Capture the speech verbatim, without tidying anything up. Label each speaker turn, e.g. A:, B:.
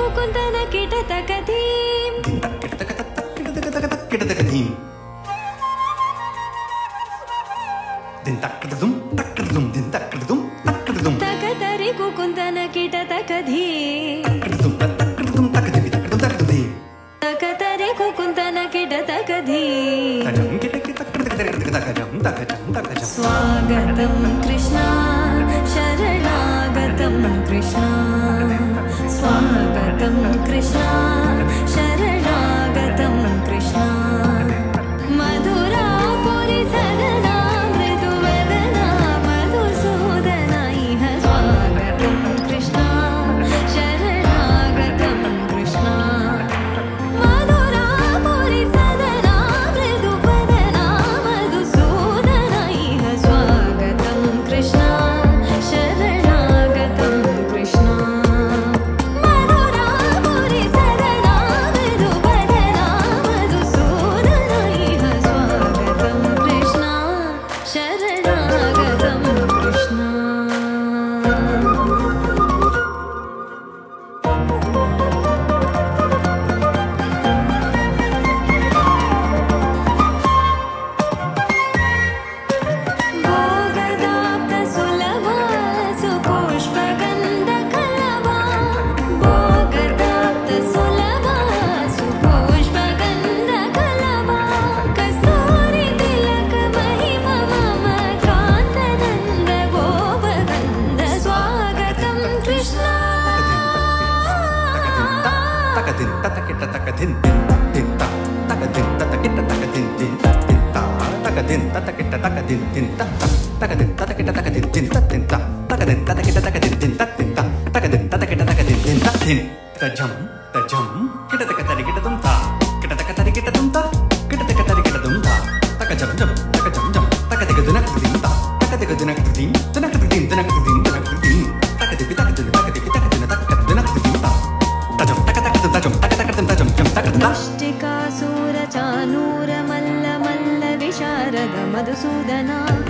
A: कुकुंदन किटतकधीम
B: किटतकधीम दिन तक्कदुम तक्कदुम दिन तक्कदुम तक्कदुम
A: तकतरि कुकुंदन किटतकधीम
B: तक्कदुम तक्कदुम तक्कदिम तक्कदुम तक्कदीम
A: तकतरि कुकुंदन किटतकधीम
B: तजम किटतकतकतकतकजम तकजम तकजम
A: स्वागतं कृष्णा शरणागतं कृष्णा स्वागतं कृष्णा शरणागतं कृष्णा मधुरापुरि सदना मृदुवदना मधुसूदना इह स्वागतं कृष्णा शरणागतं कृष्णा मधुरापुरि सदना मृदुवदना मधुसूदना इह स्वागतं कृष्णा शरणागतं कृष्णा मधुरापुरि सदना मृदुवदना मधुसूदना इह स्वागतं कृष्णा शरणागतं कृष्णा भोगदाप्तसुलभा सुपुष्पगन्धकलभा भोगदाप्तसुलभा सुपुष्पगन्धकलभा कस्तूरितिलकमहिमा मम कान्तनन्द गोपगन्ध स्वागतं कृष्णा
B: तकदिन ततकिटतकदिन दिन तक तकदिन ततकिटतकदिन दिन तक तकदिन ततकिटतकदिन दिन तक तकदिन ततकिटतकदिन दिन तक तकदिन ततकिटतकदिन दिन तक तकदिन ततकिटतकदिन दिन तक तजम तजम किटतकतरि किटतुम ता किटतकतरि किटतुम ता किटतकतरि किटतुम ता तकजम जम तकजम जम तकदिगदुनकदिन ता तकदिगदुनकदिन दुनकदिन दुनकदिन दुनकदिन तकदिपि तकदिन तकदिपि तकदिन तकदिन ता तजम तकतकदुम तजम तकतकदुम तजम जम तकदुम
A: मुष्टिकासुरचानूर मल्ल मल्ल विशारद मधुसूदना